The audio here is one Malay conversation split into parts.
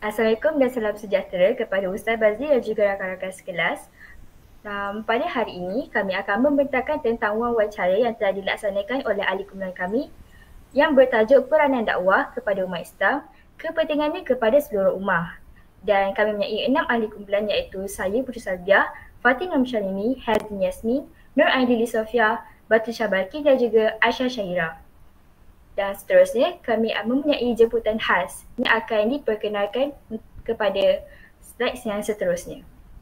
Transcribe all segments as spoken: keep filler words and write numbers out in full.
Assalamualaikum dan salam sejahtera kepada Ustaz Bazli dan juga rakan-rakan sekelas. Um, pada hari ini, kami akan membentangkan tentang wawancara yang telah dilaksanakan oleh ahli kumpulan kami yang bertajuk Peranan Dakwah kepada Umat Islam, kepentingannya kepada seluruh ummah. Dan kami mempunyai enam ahli kumpulan iaitu saya, Putri Salbiah, Fatin Ramshalini, Hazin Yasmin, Nur Aidili Sofia, Batu Syabaki dan juga Aisyah Syahira. Dan seterusnya, kami mempunyai jemputan khas yang akan diperkenalkan kepada slide yang seterusnya.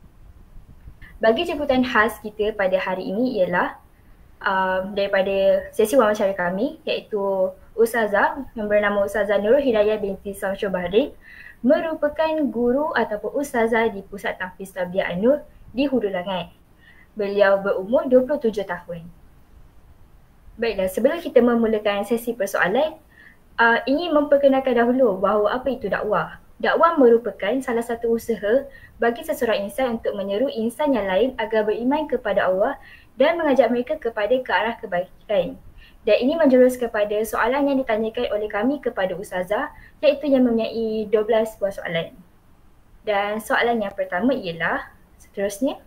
Bagi jemputan khas kita pada hari ini ialah um, daripada sesi wawancara kami iaitu Ustazah yang bernama Ustazah Nurul Hidayah binti Samsyul Bahrin, merupakan guru ataupun Ustazah di Pusat Tahfiz Tarbiyah An-Nur di Hulu Langat. Beliau berumur dua puluh tujuh tahun. Baiklah, sebelum kita memulakan sesi persoalan, uh, ingin memperkenalkan dahulu bahawa apa itu dakwah. Dakwah merupakan salah satu usaha bagi seseorang insan untuk menyeru insan yang lain agar beriman kepada Allah dan mengajak mereka kepada ke arah kebaikan. Dan ini menjurus kepada soalan yang ditanyakan oleh kami kepada Ustazah, iaitu yang mempunyai dua belas buah soalan. Dan soalan yang pertama ialah, seterusnya.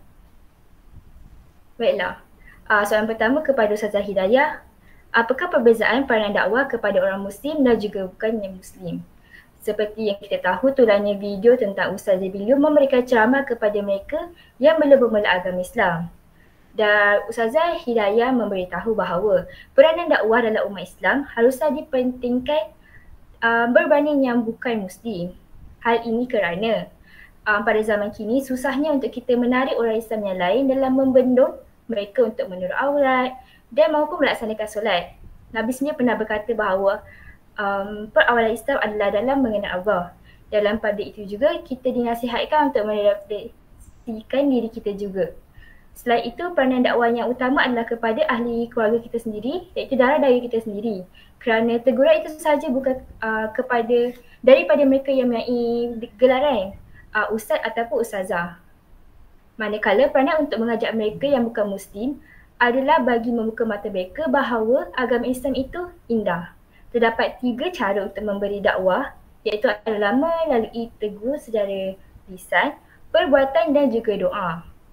Baiklah, uh, soalan pertama kepada Ustazah Hidayah. Apakah perbezaan peranan dakwah kepada orang Muslim dan juga bukan yang Muslim? Seperti yang kita tahu, tulannya video tentang Ustazah beliau memberikan ceramah kepada mereka yang belum bermula agama Islam. Dan Ustazah Hidayah memberitahu bahawa peranan dakwah dalam umat Islam haruslah dipentingkan uh, berbanding yang bukan Muslim. Hal ini kerana uh, pada zaman kini susahnya untuk kita menarik orang Islam yang lain dalam membendung mereka untuk menutup aurat dan maupun melaksanakan solat. Nabi sendiri pernah berkata bahawa um, perawalan Islam adalah dalam mengenal Allah. Dalam pada itu juga kita dinasihatkan untuk merefleksikan diri kita juga. Selain itu, peranan dakwah yang utama adalah kepada ahli keluarga kita sendiri, iaitu darah daging kita sendiri. Kerana teguran itu sahaja bukan uh, kepada daripada mereka yang mempunyai gelaran uh, ustaz ataupun ustazah. Manakala peranan untuk mengajak mereka yang bukan Muslim adalah bagi membuka mata mereka bahawa agama Islam itu indah. Terdapat tiga cara untuk memberi dakwah, iaitu adalah melalui tegur secara lisan, perbuatan dan juga doa.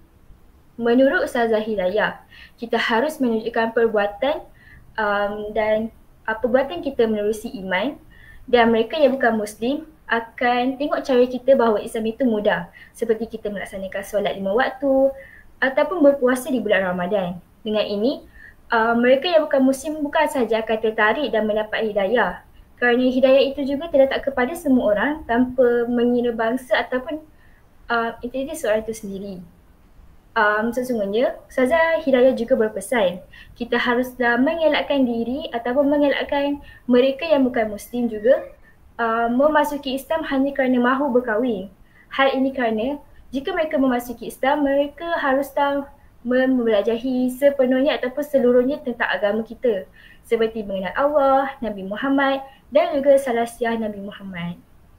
Menurut Ustazah Hidayah, kita harus menunjukkan perbuatan um, dan uh, perbuatan kita menerusi iman, dan mereka yang bukan Muslim akan tengok cara kita bahawa Islam itu mudah, seperti kita melaksanakan solat lima waktu ataupun berpuasa di bulan Ramadan. Dengan ini, uh, mereka yang bukan Muslim bukan sahaja akan tertarik dan mendapat hidayah, kerana hidayah itu juga terletak kepada semua orang tanpa mengira bangsa ataupun uh, identiti seorang itu sendiri. Um, sesungguhnya, Ustazah Hidayah juga berpesan, kita haruslah mengelakkan diri ataupun mengelakkan mereka yang bukan Muslim juga uh, memasuki Islam hanya kerana mahu berkahwin. Hal ini kerana jika mereka memasuki Islam, mereka haruslah membelajahi sepenuhnya ataupun seluruhnya tentang agama kita, seperti mengenal Allah, Nabi Muhammad dan juga salasiah Nabi Muhammad.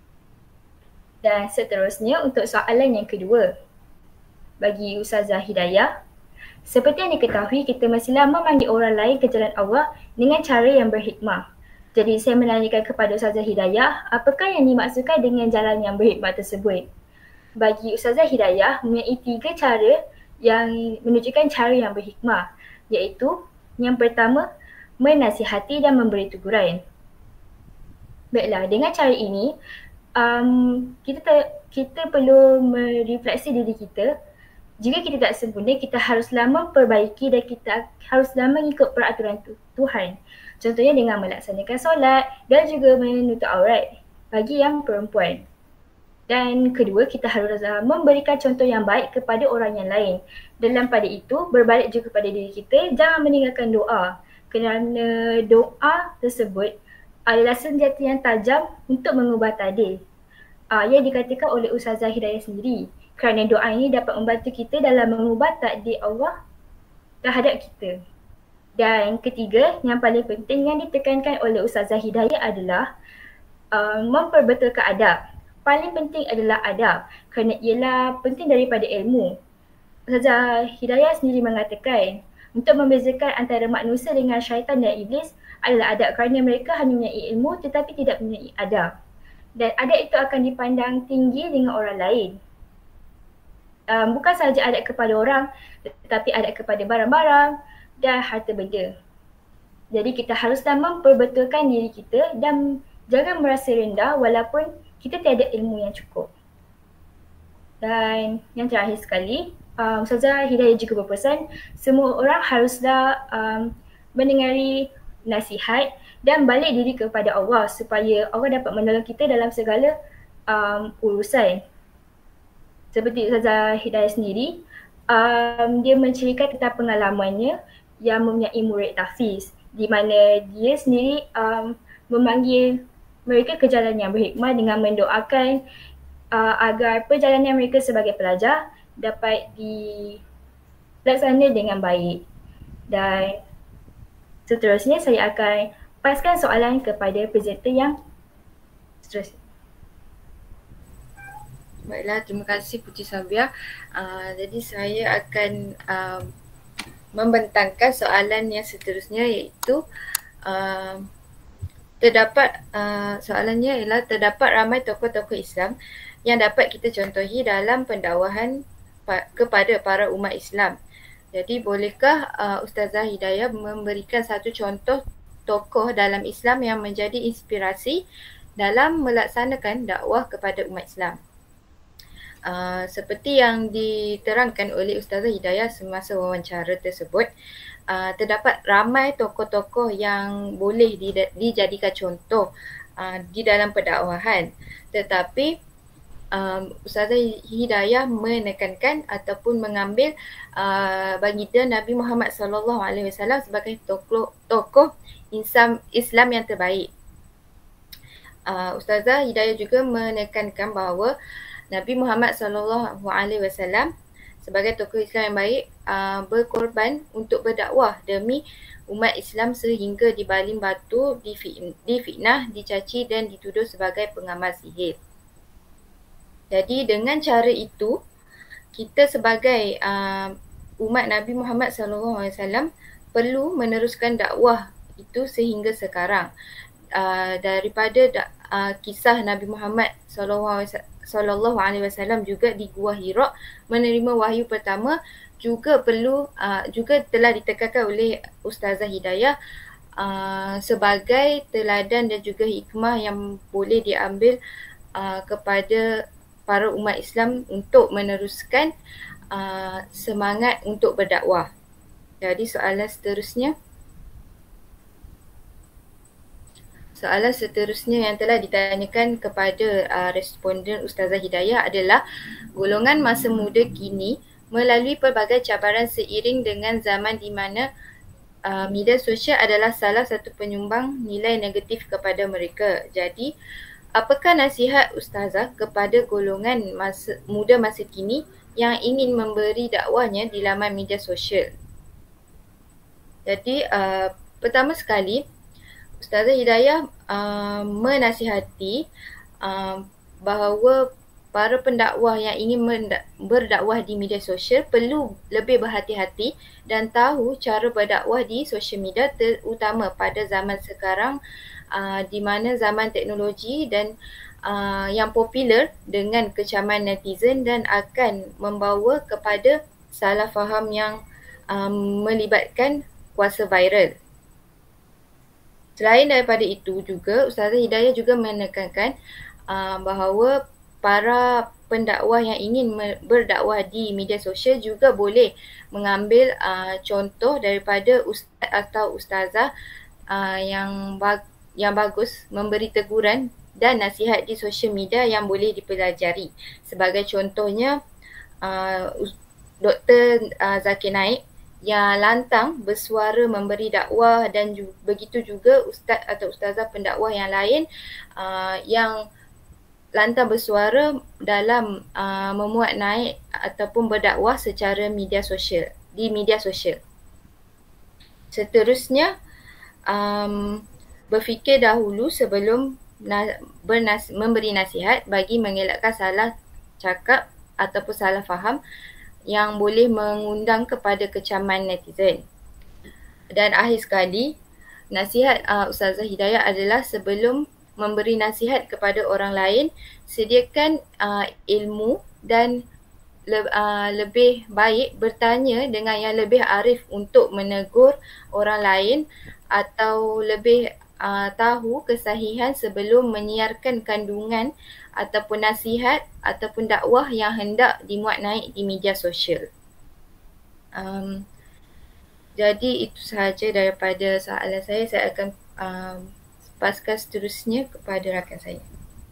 Dan seterusnya untuk soalan yang kedua, bagi Ustazah Hidayah, seperti yang diketahui, kita mestilah memanggil orang lain ke jalan Allah dengan cara yang berhikmah. Jadi saya menanyakan kepada Ustazah Hidayah, apakah yang dimaksudkan dengan jalan yang berhikmah tersebut? Bagi Ustazah Hidayah, mempunyai tiga cara yang menunjukkan cara yang berhikmah, iaitu yang pertama, menasihati dan memberi teguran. Baiklah, dengan cara ini, um, kita ter, kita perlu merefleksi diri kita. Jika kita tak sempurna, kita haruslah memperbaiki dan kita haruslah mengikut peraturan Tuhan. Contohnya dengan melaksanakan solat dan juga menutup aurat bagi yang perempuan. Dan kedua, kita haruslah memberikan contoh yang baik kepada orang yang lain. Dalam pada itu, berbalik juga kepada diri kita, jangan meninggalkan doa. Kerana doa tersebut adalah senjata yang tajam untuk mengubah takdir. Uh, yang dikatakan oleh Ustazah Hidayah sendiri. Kerana doa ini dapat membantu kita dalam mengubah takdir Allah terhadap kita. Dan ketiga, yang paling penting yang ditekankan oleh Ustazah Hidayah adalah uh, memperbetulkan adab. Paling penting adalah adab kerana ialah penting daripada ilmu. Ustazah Hidayah sendiri mengatakan untuk membezakan antara manusia dengan syaitan dan iblis adalah adab, kerana mereka hanya mempunyai ilmu tetapi tidak mempunyai adab. dan adat itu akan dipandang tinggi dengan orang lain. Um, bukan sahaja adat kepada orang, tetapi adat kepada barang-barang dan harta benda. Jadi kita haruslah memperbetulkan diri kita dan jangan merasa rendah walaupun kita tiada ilmu yang cukup. Dan yang terakhir sekali, um, Ustazah Hidayah juga berpesan, semua orang haruslah um, mendengari nasihat dan balik diri kepada Allah supaya Allah dapat menolong kita dalam segala um, urusan. Seperti Ustazah Hidayah sendiri, um, dia menceritakan tentang pengalamannya yang mempunyai murid tahfiz, di mana dia sendiri um, memanggil mereka ke jalan yang berhikmah dengan mendoakan uh, agar perjalanan mereka sebagai pelajar dapat dilaksana dengan baik. Dan seterusnya saya akan paskan soalan kepada presenter yang seterusnya. Baiklah, terima kasih Puteri Sabiah. Uh, jadi saya akan uh, membentangkan soalan yang seterusnya, iaitu uh, terdapat uh, soalannya ialah terdapat ramai tokoh-tokoh Islam yang dapat kita contohi dalam pendakwahan pa- kepada para umat Islam. Jadi bolehkah uh, Ustazah Hidayah memberikan satu contoh tokoh dalam Islam yang menjadi inspirasi dalam melaksanakan dakwah kepada umat Islam? Uh, seperti yang diterangkan oleh Ustazah Hidayah semasa wawancara tersebut, uh, terdapat ramai tokoh-tokoh yang boleh di, dijadikan contoh uh, di dalam pendakwahan. Tetapi um, Ustazah Hidayah menekankan ataupun mengambil uh, baginda Nabi Muhammad sallallahu alaihi wasallam sebagai tokoh, tokoh Islam, Islam yang terbaik. Uh, Ustazah Hidayah juga menekankan bahawa Nabi Muhammad sallallahu alaihi wasallam sebagai tokoh Islam yang baik uh, berkorban untuk berdakwah demi umat Islam sehingga dibaling batu, difitnah, dicaci dan dituduh sebagai pengamal sihir. Jadi dengan cara itu, kita sebagai uh, umat Nabi Muhammad sallallahu alaihi wasallam perlu meneruskan dakwah itu sehingga sekarang. Uh, daripada da, uh, kisah Nabi Muhammad sallallahu alaihi wasallam juga di Gua Hira menerima wahyu pertama, juga perlu uh, juga telah ditekankan oleh Ustazah Hidayah uh, sebagai teladan dan juga hikmah yang boleh diambil uh, kepada para umat Islam untuk meneruskan uh, semangat untuk berdakwah. Jadi soalan seterusnya. Soalan seterusnya yang telah ditanyakan kepada uh, responden Ustazah Hidayah adalah, golongan masa muda kini melalui pelbagai cabaran seiring dengan zaman di mana uh, media sosial adalah salah satu penyumbang nilai negatif kepada mereka. Jadi, apakah nasihat Ustazah kepada golongan masa, muda masa kini yang ingin memberi dakwahnya di laman media sosial? Jadi, uh, pertama sekali, Ustazah Hidayah uh, menasihati uh, bahawa para pendakwah yang ingin menda- berdakwah di media sosial perlu lebih berhati-hati dan tahu cara berdakwah di sosial media, terutama pada zaman sekarang uh, di mana zaman teknologi dan uh, yang popular dengan kecaman netizen dan akan membawa kepada salah faham yang um, melibatkan kuasa viral. Selain daripada itu juga, Ustazah Hidayah juga menekankan uh, bahawa para pendakwah yang ingin berdakwah di media sosial juga boleh mengambil uh, contoh daripada ustaz atau ustazah uh, yang bag- yang bagus memberi teguran dan nasihat di sosial media yang boleh dipelajari. Sebagai contohnya, uh, Doktor uh, Zakir Naik yang lantang bersuara memberi dakwah, dan ju- begitu juga ustaz atau ustazah pendakwah yang lain uh, yang lantang bersuara dalam uh, memuat naik ataupun berdakwah secara media sosial, di media sosial. Seterusnya, um, berfikir dahulu sebelum na- bernas- memberi nasihat bagi mengelakkan salah cakap ataupun salah faham yang boleh mengundang kepada kecaman netizen. Dan akhir sekali, nasihat uh, Ustazah Hidayah adalah sebelum memberi nasihat kepada orang lain, sediakan uh, ilmu dan le, uh, lebih baik bertanya dengan yang lebih arif untuk menegur orang lain atau lebih uh, tahu kesahihan sebelum menyiarkan kandungan ataupun nasihat ataupun dakwah yang hendak dimuat naik di media sosial. Um, jadi itu sahaja daripada soalan saya. Saya akan um, paskan seterusnya kepada rakan saya.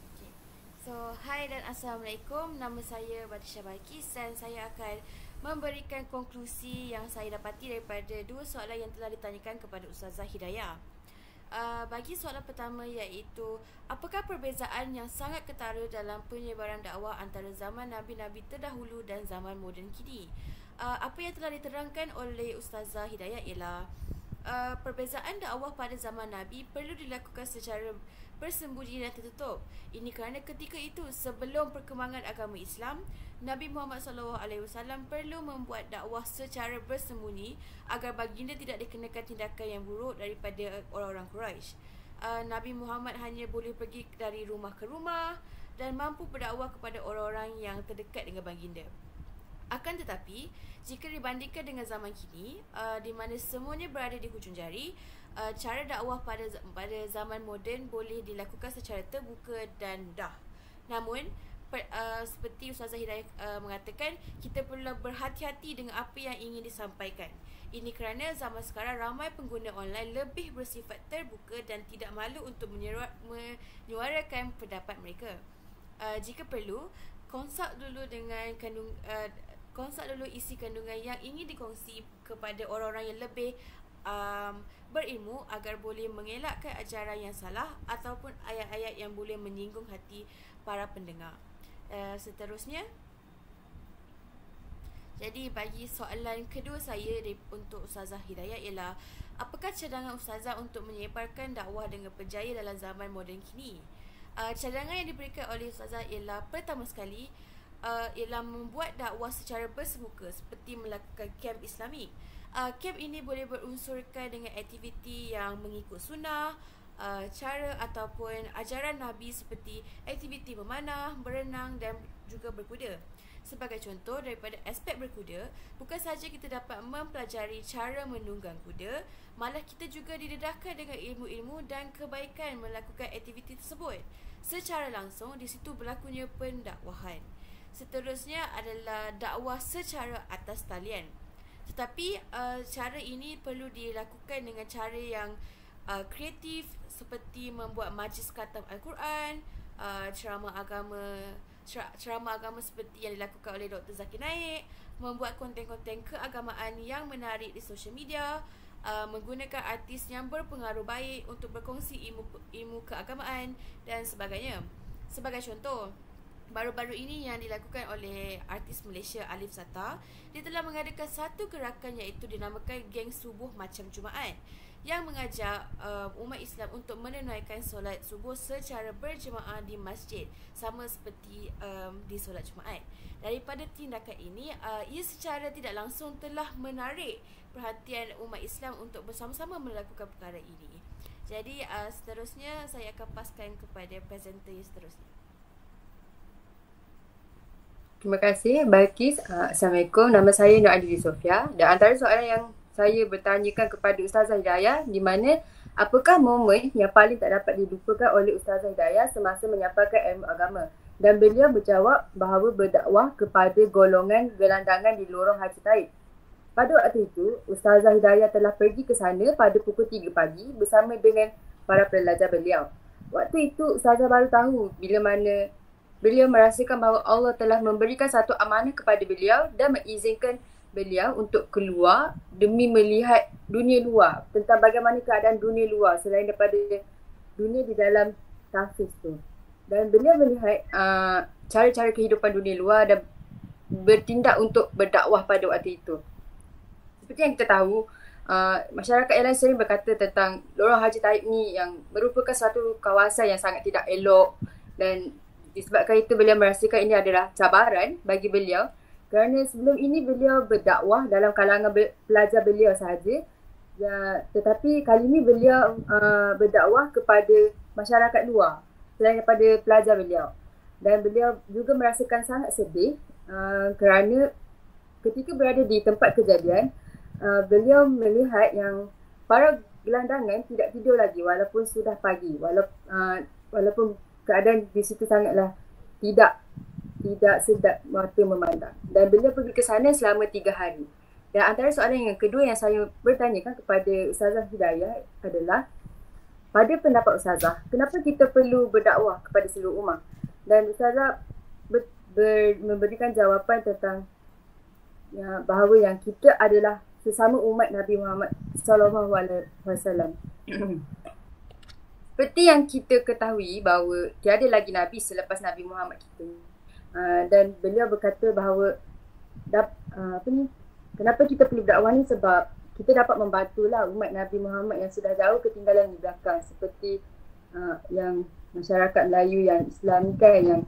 So, hai dan Assalamualaikum. Nama saya Batisha Balkis dan saya akan memberikan konklusi yang saya dapati daripada dua soalan yang telah ditanyakan kepada Ustazah Hidayah. Uh, bagi soalan pertama iaitu, apakah perbezaan yang sangat ketara dalam penyebaran dakwah antara zaman Nabi-Nabi terdahulu dan zaman moden kini? Uh, apa yang telah diterangkan oleh Ustazah Hidayah ialah uh, perbezaan dakwah pada zaman Nabi perlu dilakukan secara bersembunyi dan tertutup. Ini kerana ketika itu, sebelum perkembangan agama Islam, Nabi Muhammad sallallahu alaihi wasallam perlu membuat dakwah secara bersembunyi agar baginda tidak dikenakan tindakan yang buruk daripada orang-orang Quraisy. Uh, Nabi Muhammad hanya boleh pergi dari rumah ke rumah dan mampu berdakwah kepada orang-orang yang terdekat dengan baginda. Akan tetapi, jika dibandingkan dengan zaman kini, uh, di mana semuanya berada di hujung jari, uh, cara dakwah pada pada zaman moden boleh dilakukan secara terbuka dan dah. Namun, per, uh, seperti Ustazah Hidayah uh, mengatakan, kita perlu berhati-hati dengan apa yang ingin disampaikan. Ini kerana zaman sekarang ramai pengguna online lebih bersifat terbuka dan tidak malu untuk menyuarakan pendapat mereka. Uh, jika perlu, konsult dulu dengan kandung uh, konsult dulu isi kandungan yang ingin dikongsi kepada orang-orang yang lebih um, berilmu agar boleh mengelakkan ajaran yang salah ataupun ayat-ayat yang boleh menyinggung hati para pendengar. Uh, seterusnya, jadi bagi soalan kedua saya untuk Ustazah Hidayah ialah, apakah cadangan Ustazah untuk menyebarkan dakwah dengan berjaya dalam zaman moden kini? Uh, cadangan yang diberikan oleh Ustazah ialah, pertama sekali, Uh, ialah membuat dakwah secara bersemuka seperti melakukan kamp Islamik. Uh, kamp ini boleh berunsurkan dengan aktiviti yang mengikut sunnah, uh, cara ataupun ajaran Nabi seperti aktiviti memanah, berenang dan juga berkuda. Sebagai contoh, daripada aspek berkuda, bukan sahaja kita dapat mempelajari cara menunggang kuda, malah kita juga didedahkan dengan ilmu-ilmu dan kebaikan melakukan aktiviti tersebut. Secara langsung, di situ berlakunya pendakwahan. Seterusnya adalah dakwah secara atas talian. Tetapi uh, cara ini perlu dilakukan dengan cara yang uh, kreatif, seperti membuat majlis khatam Al-Quran, uh, ceramah agama ceramah agama seperti yang dilakukan oleh Doktor Zakir Naik, membuat konten-konten keagamaan yang menarik di sosial media, uh, menggunakan artis yang berpengaruh baik untuk berkongsi ilmu ilmu keagamaan dan sebagainya. Sebagai contoh, baru-baru ini yang dilakukan oleh artis Malaysia Alif Sata, dia telah mengadakan satu gerakan iaitu dinamakan Geng Subuh Macam Jumaat, yang mengajak uh, umat Islam untuk menunaikan solat subuh secara berjemaah di masjid, sama seperti um, di solat Jumaat. Daripada tindakan ini, uh, ia secara tidak langsung telah menarik perhatian umat Islam untuk bersama-sama melakukan perkara ini. Jadi uh, seterusnya saya akan paskan kepada presenter yang seterusnya. Terima kasih Balkis. Uh, Assalamualaikum. Nama saya Nur Adili Sofia. Dan antara soalan yang saya bertanyakan kepada Ustazah Hidayah, di mana apakah momen yang paling tak dapat dilupakan oleh Ustazah Hidayah semasa menyampaikan ilmu agama? Dan beliau berjawab bahawa berdakwah kepada golongan gelandangan di lorong Haji Taib. Pada waktu itu, Ustazah Hidayah telah pergi ke sana pada pukul tiga pagi bersama dengan para pelajar beliau. Waktu itu Ustazah baru tahu bila mana beliau merasakan bahawa Allah telah memberikan satu amanah kepada beliau dan mengizinkan beliau untuk keluar demi melihat dunia luar, tentang bagaimana keadaan dunia luar selain daripada dunia di dalam tahfiz tu. Dan beliau melihat uh, cara-cara kehidupan dunia luar dan bertindak untuk berdakwah pada waktu itu. Seperti yang kita tahu, uh, masyarakat yang lain sering berkata tentang lorong Haji Taib ni yang merupakan satu kawasan yang sangat tidak elok, dan disebabkan itu beliau merasakan ini adalah cabaran bagi beliau. Kerana sebelum ini beliau berdakwah dalam kalangan be- pelajar beliau sahaja. Ya, tetapi kali ini beliau uh, berdakwah kepada masyarakat luar selain daripada pelajar beliau. Dan beliau juga merasakan sangat sedih uh, kerana ketika berada di tempat kejadian, uh, beliau melihat yang para gelandangan tidak tidur lagi walaupun sudah pagi, walaupun, uh, walaupun keadaan di situ sangatlah tidak tidak sedap mata memandang. Dan beliau pergi ke sana selama tiga hari. Dan antara soalan yang kedua yang saya bertanyakan kepada Ustazah Hidayah adalah, pada pendapat Ustazah, kenapa kita perlu berdakwah kepada seluruh umat? Dan Ustazah ber, ber, memberikan jawapan tentang ya, bahawa yang kita adalah sesama umat Nabi Muhammad sallallahu alaihi wasallam. Seperti yang kita ketahui bahawa tiada lagi Nabi selepas Nabi Muhammad kita. Uh, dan beliau berkata bahawa dap, uh, apa ni, kenapa kita perlu dakwah ni, sebab kita dapat membantulah umat Nabi Muhammad yang sudah jauh ketinggalan di belakang, seperti uh, yang masyarakat Melayu yang Islam kan, yang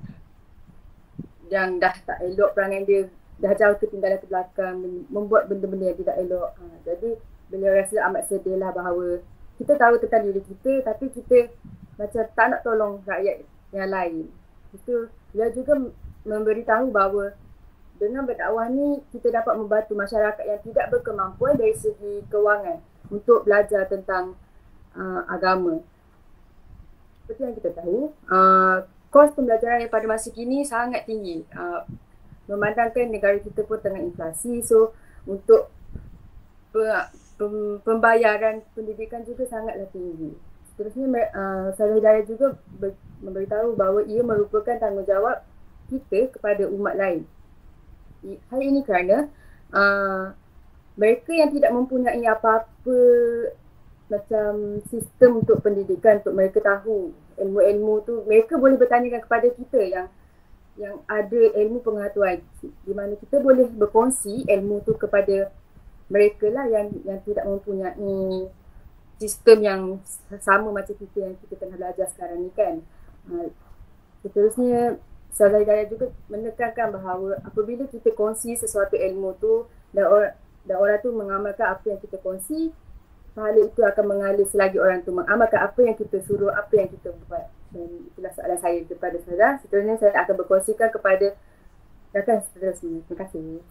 yang dah tak elok perangai dia, dah jauh ketinggalan ke belakang, membuat benda-benda yang tidak elok. Uh, jadi beliau rasa amat sedih lah bahawa kita tahu tentang diri kita tapi kita macam tak nak tolong rakyat yang lain. Itu beliau juga memberitahu bahawa dengan berdakwah ni kita dapat membantu masyarakat yang tidak berkemampuan dari segi kewangan untuk belajar tentang uh, agama. Seperti yang kita tahu, uh, kos pembelajaran pada masa kini sangat tinggi. Uh, memandangkan negara kita pun tengah inflasi, so untuk pe- pem- pembayaran pendidikan juga sangatlah tinggi. Seterusnya uh, Ustazah Hidayah juga ber- memberitahu bahawa ia merupakan tanggungjawab kita kepada umat lain. Hal ini kerana uh, mereka yang tidak mempunyai apa-apa macam sistem untuk pendidikan, untuk mereka tahu ilmu-ilmu tu, mereka boleh bertanyakan kepada kita yang yang ada ilmu pengetahuan, di mana kita boleh berkongsi ilmu tu kepada mereka lah yang yang tidak mempunyai sistem yang sama macam kita yang kita tengah belajar sekarang ni kan. Uh, seterusnya Ustazah Hidayah juga menekankan bahawa apabila kita kongsi sesuatu ilmu tu dan orang, dan orang tu mengamalkan apa yang kita kongsi, pahala itu akan mengalir selagi orang tu mengamalkan apa yang kita suruh, apa yang kita buat. Dan itulah soalan saya kepada Ustazah. Seterusnya saya akan berkongsikan kepada rakan seterusnya. Terima kasih.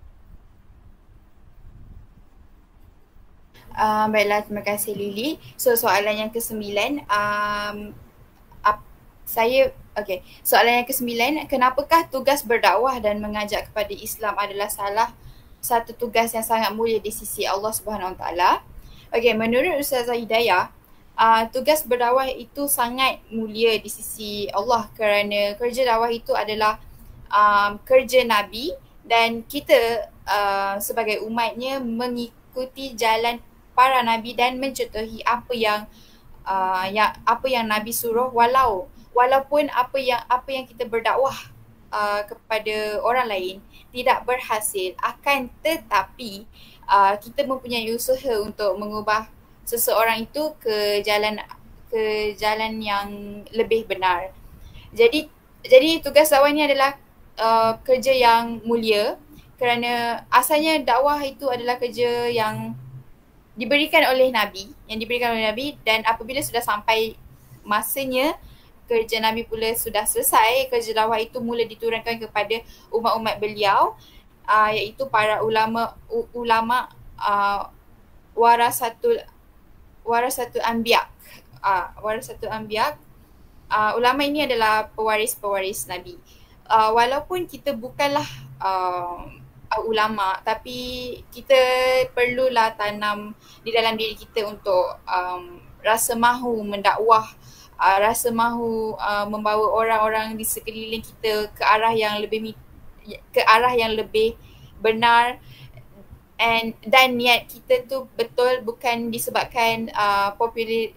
Uh, baiklah, terima kasih Lily. So soalan yang kesembilan, um, ap, saya Okey, soalan yang kesembilan, kenapakah tugas berdakwah dan mengajak kepada Islam adalah salah satu tugas yang sangat mulia di sisi Allah Subhanahu Wa Taala? Okey, menurut Ustazah Hidayah, uh, tugas berdakwah itu sangat mulia di sisi Allah kerana kerja dakwah itu adalah um, kerja Nabi dan kita uh, sebagai umatnya mengikuti jalan para Nabi dan mencontohi apa yang uh, yang apa yang Nabi suruh, walau walaupun apa yang apa yang kita berdakwah uh, kepada orang lain tidak berhasil, akan tetapi uh, kita mempunyai usaha untuk mengubah seseorang itu ke jalan ke jalan yang lebih benar. Jadi jadi tugas dakwah ini adalah uh, kerja yang mulia kerana asalnya dakwah itu adalah kerja yang diberikan oleh Nabi, yang diberikan oleh Nabi, dan apabila sudah sampai masanya kerja Nabi pula sudah selesai, kerja dakwah itu mula diturunkan kepada umat-umat beliau, uh, iaitu para ulama u- ulama uh, warasatul warasatul anbiya. Uh, warasatul anbiya. Uh, ulama ini adalah pewaris-pewaris Nabi. Uh, walaupun kita bukanlah uh, ulama, tapi kita perlulah tanam di dalam diri kita untuk um, rasa mahu mendakwah, Uh, rasa mahu uh, membawa orang-orang di sekeliling kita ke arah yang lebih ke arah yang lebih benar, and dan niat kita tu betul bukan disebabkan uh, popular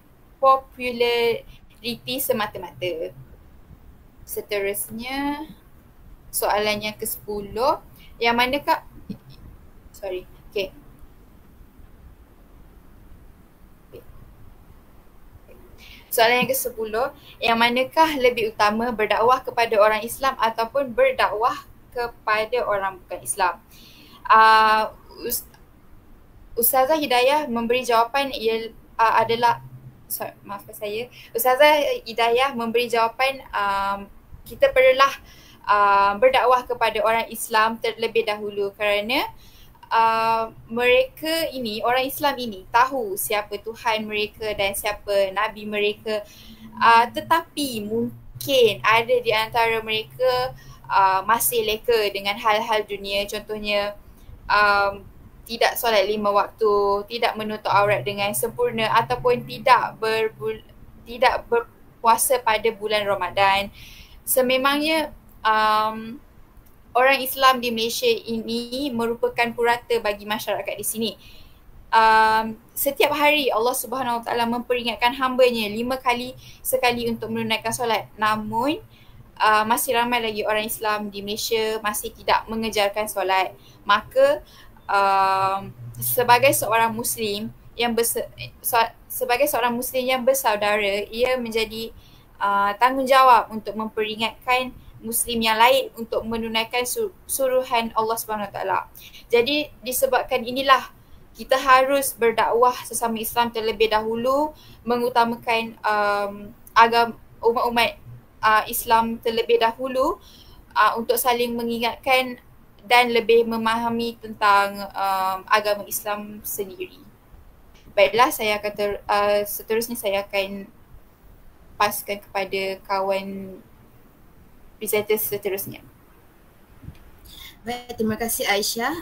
populariti semata-mata. Seterusnya soalan yang kesepuluh, yang manakah sorry okay Soalan yang kesepuluh, yang manakah lebih utama, berdakwah kepada orang Islam ataupun berdakwah kepada orang bukan Islam? Uh, Ustazah Hidayah memberi jawapan ia uh, adalah sorry, maafkan saya, Ustazah Hidayah memberi jawapan um, kita perlulah uh, berdakwah kepada orang Islam terlebih dahulu kerana uh, mereka ini, orang Islam ini tahu siapa Tuhan mereka dan siapa Nabi mereka, uh, tetapi mungkin ada di antara mereka uh, masih leka dengan hal-hal dunia, contohnya um, tidak solat lima waktu, tidak menutup aurat dengan sempurna ataupun tidak berbul- tidak berpuasa pada bulan Ramadan. Sememangnya um, orang Islam di Malaysia ini merupakan purata bagi masyarakat di sini. Um, setiap hari Allah Subhanahu Wa Taala memperingatkan hamba-Nya lima kali sekali untuk menunaikan solat. Namun uh, masih ramai lagi orang Islam di Malaysia masih tidak mengejarkan solat. Maka Um, sebagai seorang Muslim yang berse- so, sebagai seorang Muslim yang bersaudara, ia menjadi uh, tanggungjawab untuk memperingatkan Muslim yang lain untuk menunaikan sur- suruhan Allah Subhanahu Wa Taala. Jadi disebabkan inilah kita harus berdakwah sesama Islam terlebih dahulu, mengutamakan um, agama umat-umat uh, Islam terlebih dahulu uh, untuk saling mengingatkan dan lebih memahami tentang um, agama Islam sendiri. Baiklah, saya akan ter, uh, seterusnya saya akan paskan kepada kawan presenter seterusnya. Baik, terima kasih Aisyah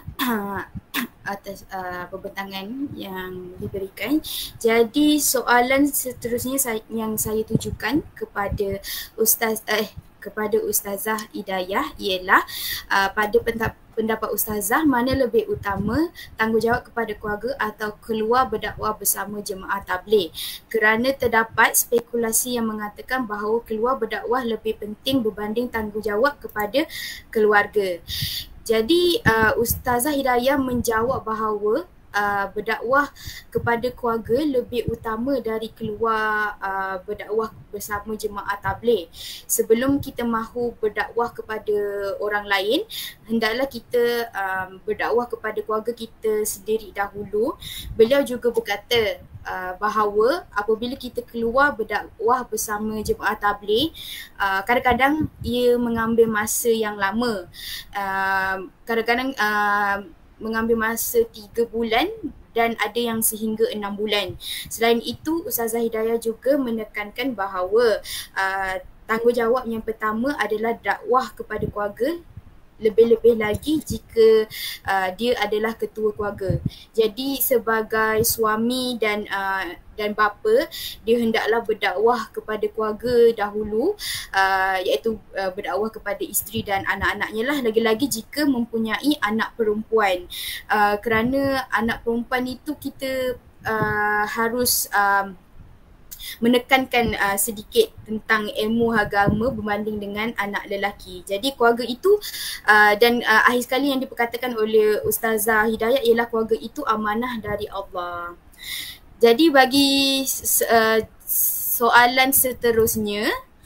atas uh, pembentangan yang diberikan. Jadi soalan seterusnya saya, yang saya tujukan kepada Ustaz eh kepada Ustazah Hidayah ialah uh, pada pendapat Ustazah, mana lebih utama, tanggungjawab kepada keluarga atau keluar berdakwah bersama jemaah tabligh? Kerana terdapat spekulasi yang mengatakan bahawa keluar berdakwah lebih penting berbanding tanggungjawab kepada keluarga. Jadi uh, Ustazah Hidayah menjawab bahawa Uh, berdakwah kepada keluarga lebih utama dari keluar uh, berdakwah bersama jemaah tabligh. Sebelum kita mahu berdakwah kepada orang lain, hendaklah kita um, berdakwah kepada keluarga kita sendiri dahulu. Beliau juga berkata uh, bahawa apabila kita keluar berdakwah bersama jemaah tabligh, uh, kadang-kadang ia mengambil masa yang lama. Uh, kadang-kadang uh, mengambil masa tiga bulan dan ada yang sehingga enam bulan. Selain itu, Ustazah Hidayah juga menekankan bahawa uh, tanggungjawab yang pertama adalah dakwah kepada keluarga, lebih-lebih lagi jika uh, dia adalah ketua keluarga. Jadi sebagai suami dan uh, dan bapa, dia hendaklah berdakwah kepada keluarga dahulu, uh, iaitu uh, berdakwah kepada isteri dan anak-anaknya lah, lagi-lagi jika mempunyai anak perempuan. Uh, kerana anak perempuan itu kita uh, harus um, menekankan uh, sedikit tentang ilmu agama berbanding dengan anak lelaki. Jadi keluarga itu uh, dan uh, akhir sekali yang diperkatakan oleh Ustazah Hidayah ialah keluarga itu amanah dari Allah. Jadi bagi uh, soalan seterusnya,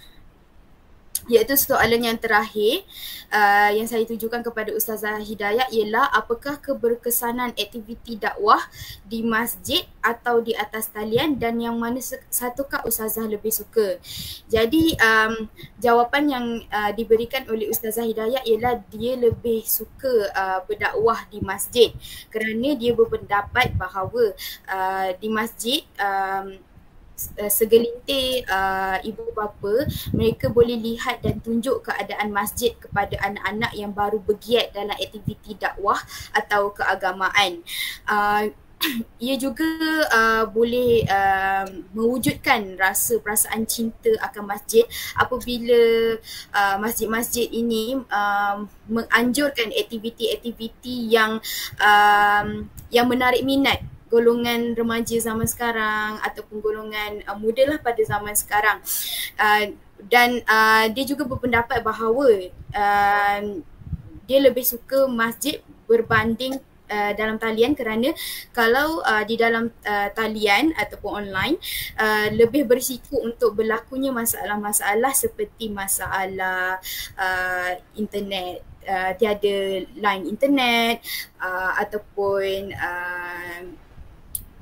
iaitu soalan yang terakhir uh, yang saya tujukan kepada Ustazah Hidayah ialah apakah keberkesanan aktiviti dakwah di masjid atau di atas talian dan yang mana satukah Ustazah lebih suka? Jadi um, jawapan yang uh, diberikan oleh Ustazah Hidayah ialah dia lebih suka uh, berdakwah di masjid kerana dia berpendapat bahawa uh, di masjid um, segelintir uh, ibu bapa mereka boleh lihat dan tunjuk keadaan masjid kepada anak-anak yang baru bergiat dalam aktiviti dakwah atau keagamaan. Uh, ia juga uh, boleh uh, mewujudkan rasa perasaan cinta akan masjid apabila uh, masjid-masjid ini uh, menganjurkan aktiviti-aktiviti yang uh, yang menarik minat golongan remaja zaman sekarang ataupun golongan uh, muda lah pada zaman sekarang. Uh, dan uh, dia juga berpendapat bahawa uh, dia lebih suka masjid berbanding uh, dalam talian kerana kalau uh, di dalam uh, talian ataupun online uh, lebih berisiko untuk berlakunya masalah-masalah seperti masalah uh, internet, uh, tiada line internet uh, ataupun uh,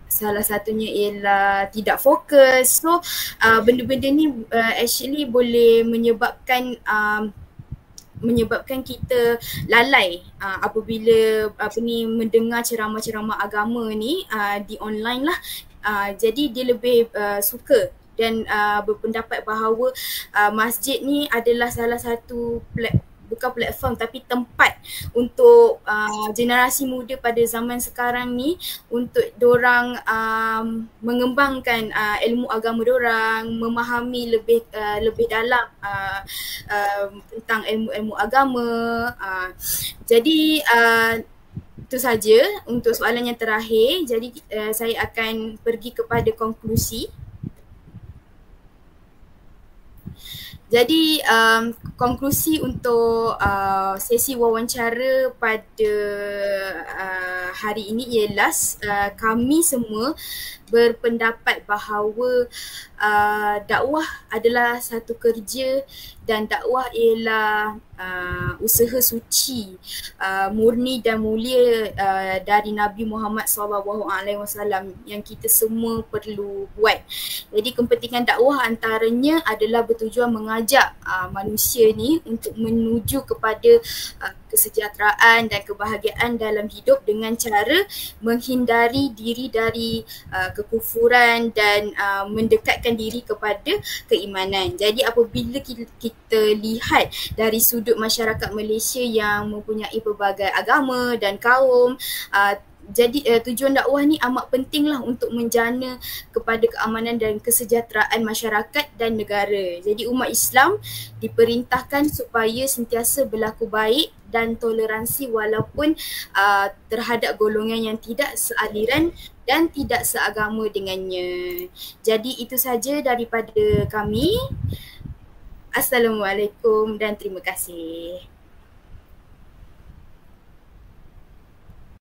salah satunya ialah tidak fokus. So uh, benda-benda ni uh, actually boleh menyebabkan um, menyebabkan kita lalai uh, apabila apa ni mendengar ceramah-ceramah agama ni uh, di online lah. Uh, jadi dia lebih uh, suka dan uh, berpendapat bahawa uh, masjid ni adalah salah satu plat- bukan platform tapi tempat untuk uh, generasi muda pada zaman sekarang ni untuk dorang um, mengembangkan uh, ilmu agama dorang, memahami lebih uh, lebih dalam uh, uh, tentang ilmu-ilmu agama. Uh, jadi uh, itu saja untuk soalan yang terakhir. Jadi uh, saya akan pergi kepada konklusi. Jadi um, konklusi untuk uh, sesi wawancara pada uh, hari ini ialah uh, kami semua berpendapat bahawa uh, dakwah adalah satu kerja dan dakwah ialah uh, usaha suci, uh, murni dan mulia uh, dari Nabi Muhammad sallallahu alaihi wasallam yang kita semua perlu buat. Jadi kepentingan dakwah antaranya adalah bertujuan mengajak uh, manusia ni untuk menuju kepada uh, kesejahteraan dan kebahagiaan dalam hidup dengan cara menghindari diri dari uh, kekufuran dan uh, mendekatkan diri kepada keimanan. Jadi apabila kita, kita lihat dari sudut masyarakat Malaysia yang mempunyai pelbagai agama dan kaum, uh, jadi uh, tujuan dakwah ni amat pentinglah untuk menjana kepada keamanan dan kesejahteraan masyarakat dan negara. Jadi umat Islam diperintahkan supaya sentiasa berlaku baik dan toleransi walaupun uh, terhadap golongan yang tidak sealiran dan tidak seagama dengannya. Jadi itu saja daripada kami. Assalamualaikum dan terima kasih.